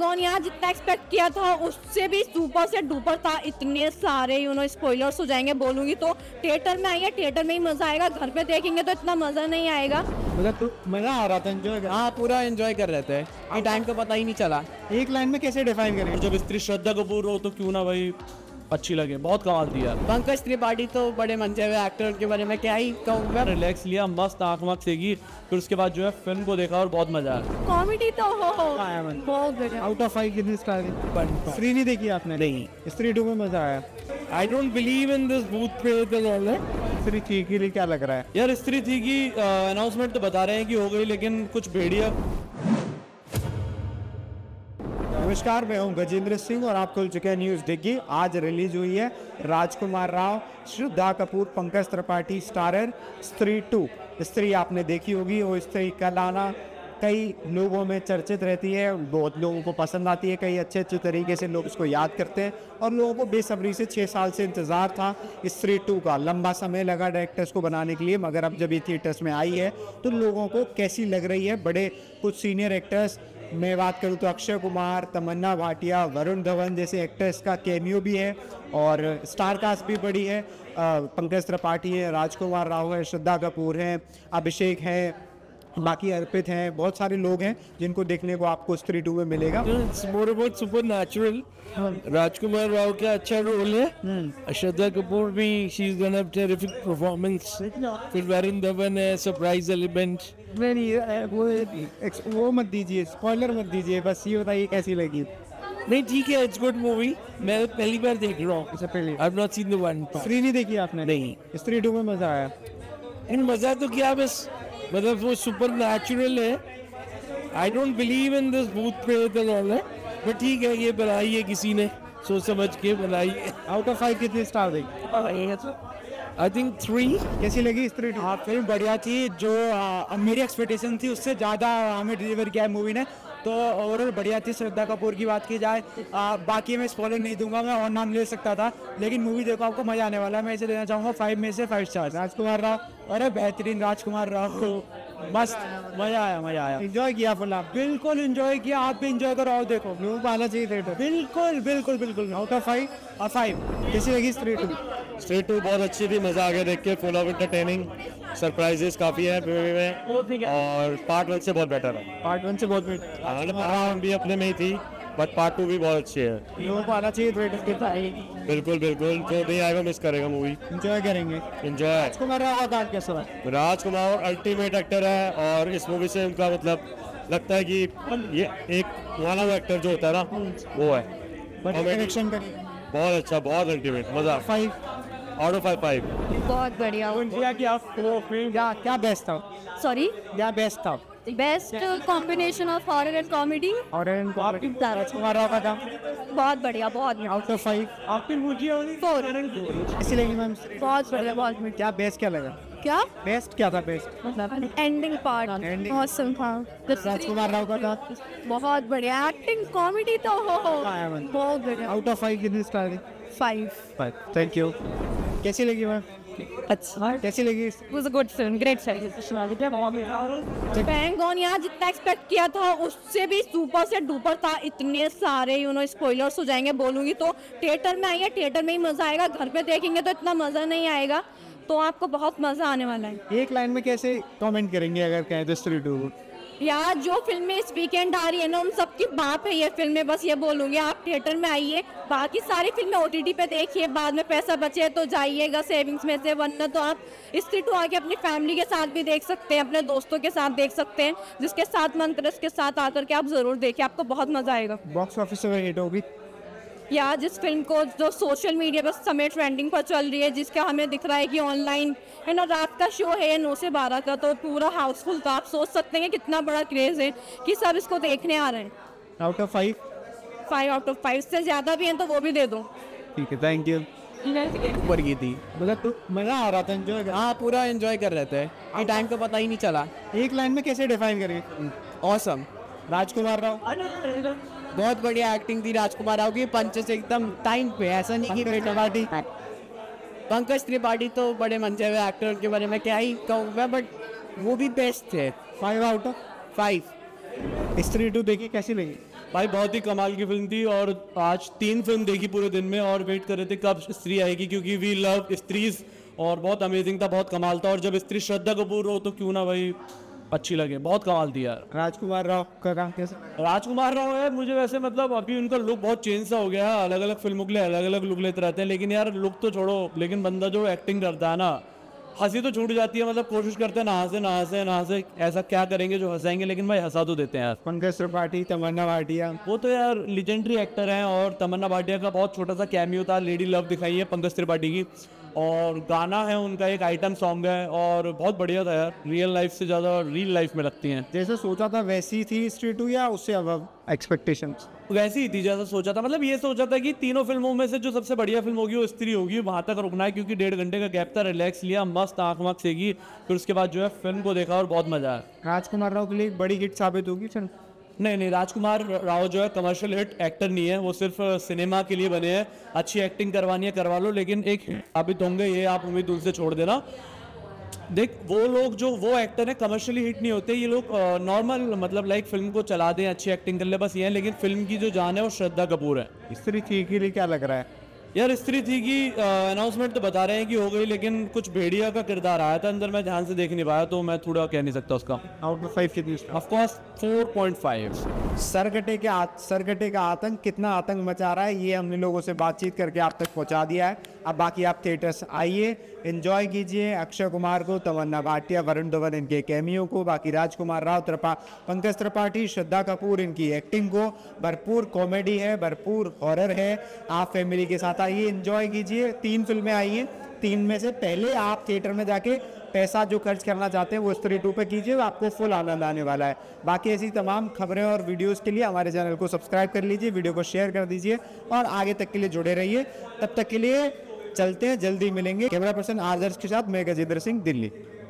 Bang on यार, जितना expect किया था उससे भी सुपर से डुपर था। इतने सारे स्पॉयलर्स हो जाएंगे बोलूंगी तो। थिएटर में आइए, थिएटर में ही मजा आएगा, घर पे देखेंगे तो इतना मजा नहीं आएगा। मजा आ रहा था, एंजॉय। हाँ, पूरा एंजॉय कर रहे थे, ये टाइम का पता ही नहीं चला। एक लाइन में कैसे डिफाइन करेंगे? जब स्त्री श्रद्धा कपूर हो तो क्यों ना भाई अच्छी लगे, बहुत कमाल थी यार। पंकज त्रिपाठी तो बड़े मंचे हुए एक्टर के बारे में क्या ही कहूँ मैं। रिलैक्स लिया, मस्त आँख वाँख सेगी, फिर उसके बाद जो है फिल्म को देखा और बहुत मजा आया। कॉमेडी तो हो बहुत बढ़िया। आउट ऑफ 5 कितनी स्टार दी? स्त्री नहीं देखी आपने? नहीं। स्त्री 2 में मजा आया? I don't believe in this भूत प्रेत एंड स्त्री 3 के लिए क्या लग रहा है यार? स्त्री थी की अनाउंसमेंट तो बता रहे हैं कि हो गई, लेकिन कुछ भेड़िया। नमस्कार, मैं हूं गजेंद्र सिंह और आप खुल चुके हैं न्यूज़ डिग्गी। आज रिलीज हुई है राजकुमार राव, श्रद्धा कपूर, पंकज त्रिपाठी स्टारर स्त्री 2। स्त्री आपने देखी होगी, वो स्त्री कल आना कई लोगों में चर्चित रहती है, बहुत लोगों को पसंद आती है, कई अच्छे अच्छे तरीके से लोग इसको याद करते हैं और लोगों को बेसब्री से 6 साल से इंतज़ार था स्त्री 2 का। लंबा समय लगा डायरेक्टर्स को बनाने के लिए, मगर अब जब ये थिएटर्स में आई है तो लोगों को कैसी लग रही है। बड़े कुछ सीनियर एक्टर्स, मैं बात करूँ तो अक्षय कुमार, तमन्ना भाटिया, वरुण धवन जैसे एक्टर्स का कैमियो भी है और स्टार कास्ट भी बड़ी है। पंकज त्रिपाठी है, राजकुमार राव है, श्रद्धा कपूर हैं, अभिषेक है, बाकी अर्पित हैं, बहुत सारे लोग हैं जिनको देखने को आपको स्त्री 2 में मिलेगा। Super natural. राजकुमार राव का अच्छा रोल है, श्रद्धा कपूर भी, she is gonna have terrific performance. फिर वरुण धवन है, सरप्राइज एलिमेंट। वो मत दीजिए, स्पॉइलर मत दीजिए, बस ये बताइए कैसी लगी। नहीं ठीक है, इट्स गुड मूवी। मैं पहली बार देख रहा हूँ। अच्छा, पहले I have not seen the one. Stree नहीं देखी आपने? नहीं। स्त्री 2 में मजा आया? इन मजा तो क्या, बस मतलब वो सुपर नेचुरल है। I don't believe in this भूत प्रेत एंड ऑल दैट, बट ठीक है, ये बनाई है किसी ने, सोच समझ के बनाई है। आउट ऑफ 5 कितनी स्टार देगी? I think 3। कैसी लगी स्त्री 2? हाँ, फिल्म बढ़िया थी। जो मेरी एक्सपेक्टेशन थी उससे ज़्यादा हमें डिलीवर किया है मूवी ने, तो ओवरऑल बढ़िया थी। श्रद्धा कपूर की बात की जाए, बाकी मैं स्पॉइलर नहीं दूंगा, मैं और नाम ले सकता था, लेकिन मूवी देखो आपको मजा आने वाला है। मैं इसे देना चाहूँगा 5 में से 5 स्टार। राजकुमार राव, अरे बेहतरीन राजकुमार राव, मस्त, मजा आया। एंजॉय किया फुल आप? बिल्कुल एंजॉय किया, आप भी एंजॉय करो और देखो। लोगों को आना चाहिए थिएटर। बिल्कुल। Out of 5? 5। कैसी लगी स्त्री 2? स्त्री 2 बहुत अच्छी थी, मजा आ गया देख के, फुल ऑफ एंटरटेनिंग, सरप्राइजेस काफी है मूवी में, और पार्ट 1 से बहुत बेटर है। पार्ट 1 से बहुत बेटर। हाँ, भी अपने में ही थी, बट पार्ट 2 भी बहुत अच्छी है। लोगों को आना चाहिए थिएटर के। बिल्कुल, जो नहीं आएगा मिस करेगा मूवी। एंजॉय करेंगे। एंजॉय। राजकुमार राव का काम कैसा है? राजकुमार अल्टीमेट एक्टर है, और इस मूवी से उनका मतलब लगता है कि ये एक वाला एक्टर जो होता है ना, वो है। डायरेक्शन करिए बहुत अच्छा, बहुत अल्टीमेट, मजा। 5 आउट ऑफ 5। बहुत बढ़िया। क्या बेस्ट था? सॉरी, क्या बेस्ट था? Best combination of horror and comedy. और राजकुमार राव का काम बहुत बढ़िया, बहुत आउट ऑफ 5? आपकी मूवी 4। कैसी लगी मैम? बहुत बढ़िया, बहुत बढ़िया। क्या बेस्ट क्या लगा? क्या बेस्ट क्या था? Best ending part Ending. Awesome था। राजकुमार राव का काम बहुत बढ़िया एक्टिंग, कॉमेडी तो हो बहुत बढ़िया। आउट ऑफ 5 कितनी स्टार दी? 5। Thank you. कैसी लगी मैम? अच्छा, कैसी लगी? was a good film, great film। Bang on यार, जितना एक्सपेक्ट किया था उससे भी सुपर से डुपर था। इतने सारे स्पॉयलर्स हो जाएंगे बोलूंगी तो। थिएटर में आइए, थिएटर में ही मजा आएगा, घर पे देखेंगे तो इतना मजा नहीं आएगा, तो आपको बहुत मजा आने वाला है। एक लाइन में कैसे कमेंट करेंगे अगर कहें तो स्त्री 2? यार, जो फिल्में इस वीकेंड आ रही है ना, उन सबकी बाप है ये फिल्में, बस ये बोलूंगी। आप थिएटर में आइए, बाकी सारी फिल्में OTT पे देखिए, बाद में पैसा बचे तो जाइएगा सेविंग्स में से, वरना तो आप स्त्री 2 आके अपनी फैमिली के साथ भी देख सकते हैं, अपने दोस्तों के साथ देख सकते हैं, जिसके साथ मन करे उसके साथ आकर के आप जरूर देखिए, आपको बहुत मजा आएगा। बॉक्स ऑफिस में हिट होगी या जिस फिल्म को जो सोशल मीडिया पर समय ट्रेंडिंग पर चल रही है, जिसका हमें दिख रहा है कि ऑनलाइन रात का शो है 9 से 12 का, तो पूरा हाउसफुल था। आप सोच सकते हैं कि कितना बड़ा क्रेज है कि सब इसको देखने आ रहे हैं। Out of 5? 5 आउट ऑफ 5 से ज़्यादा भी हैं तो वो भी दे दो। ठीक है, थैंक यू। ऊपर की थी, मतलब मजा आ रहा था, एंजॉय। हाँ, पूरा एंजॉय कर रहे थे, ये टाइम का पता ही नहीं चला। एक लाइन में कैसे डिफाइन करेंगे? ऑसम। राजकुमार राव, बहुत बढ़िया एक्टिंग थी राजकुमार राव की, पंचेस एकदम टाइम पे, ऐसा नहीं कि त्रिपाठी। पंकज त्रिपाठी तो बड़े मंचे हुए एक्टर के बारे में क्या ही कहूँ मैं, बट वो भी बेस्ट थे। 5 आउट ऑफ 5। स्त्री 2 देखी, कैसी लगी? भाई बहुत ही कमाल की फिल्म थी और आज 3 फिल्म देखी पूरे दिन में और वेट कर रहे थे कब स्त्री आएगी क्योंकि वी लव स्त्रीज और बहुत अमेजिंग था, बहुत कमाल था। और जब स्त्री श्रद्धा कपूर हो तो क्यों ना भाई अच्छी लगे, बहुत कमाल थी यार। राजकुमार राव का काम कैसा? राजकुमार राव है, मुझे वैसे मतलब अभी उनका लुक बहुत चेंज सा हो गया है, अलग अलग फिल्मों के लिए अलग अलग लुक लेते रहते हैं, लेकिन यार लुक तो छोड़ो, लेकिन बंदा जो एक्टिंग करता है ना, हंसी तो छूट जाती है, मतलब कोशिश करते हैं ना हंसे ऐसा क्या करेंगे जो हंसाएंगे, लेकिन भाई हंसा तो देते हैं यार। पंकज त्रिपाठी, तमन्ना भाटिया, वो तो यार लिजेंडरी एक्टर हैं और तमन्ना भाटिया का बहुत छोटा सा कैमियो था, लेडी लव दिखाई है पंकज त्रिपाठी की, और गाना है उनका एक आइटम सॉन्ग है और बहुत बढ़िया था यार, रियल लाइफ से ज़्यादा रियल लाइफ में लगती हैं। जैसे सोचा था वैसी थी स्त्री 2 या उससे अब एक्सपेक्टेशंस? वैसी ही थी जैसा सोचा था, मतलब ये सोचा था कि तीनों फिल्मों में से जो सबसे बढ़िया फिल्म होगी वो स्त्री होगी, वहाँ तक रुकना है क्योंकि 1.5 घंटे का गैप था, रिलैक्स लिया, मस्त आँख वाँख सेकी, फिर उसके बाद जो है फिल्म को देखा और बहुत मजा आया। राजकुमार राव के लिए एक बड़ी हिट साबित होगी फिल्म? नहीं, राजकुमार राव जो है कमर्शियल हिट एक्टर नहीं है, वो सिर्फ सिनेमा के लिए बने हैं, अच्छी एक्टिंग करवानी है करवा लो, लेकिन एक साबित होंगे ये आप उम्मीद उनसे छोड़ देना। देख वो लोग जो वो एक्टर है कमर्शियली हिट नहीं होते, ये लोग नॉर्मल मतलब लाइक फिल्म को चला दें, अच्छी एक्टिंग कर ले, बस ये है, लेकिन फिल्म की जो जान है वो श्रद्धा कपूर है। स्त्री 3 के लिए क्या लग रहा है? यार स्त्री थी की अनाउंसमेंट तो बता रहे हैं कि हो गई, लेकिन कुछ भेड़िया का किरदार आया था अंदर, मैं ध्यान से देख नहीं पाया तो मैं थोड़ा कह नहीं सकता उसका। आउट ऑफ 5 कितनी? ऑफकोर्स 4.5। सरकटे का आतंक, कितना आतंक मचा रहा है ये हमने लोगों से बातचीत करके आप तक पहुंचा दिया है। अब बाकी आप थिएटर्स आइए, एंजॉय कीजिए अक्षय कुमार को, तमन्ना भाटिया, वरुण धवन इनके कैमियो को, बाकी राजकुमार राव, पंकज त्रिपाठी, श्रद्धा कपूर इनकी एक्टिंग को। भरपूर कॉमेडी है, भरपूर हॉरर है, आप फैमिली के साथ आइए, एंजॉय कीजिए। 3 फिल्में आई हैं, 3 में से पहले आप थिएटर में जाके पैसा जो खर्च करना चाहते हैं वो स्त्री 2 पे कीजिए, आपको फुल आनंद आने वाला है। बाकी ऐसी तमाम खबरें और वीडियोस के लिए हमारे चैनल को सब्सक्राइब कर लीजिए, वीडियो को शेयर कर दीजिए और आगे तक के लिए जुड़े रहिए। तब तक के लिए चलते हैं, जल्दी मिलेंगे। कैमरा पर्सन आदर्श के साथ मैं गजेंद्र सिंह, दिल्ली।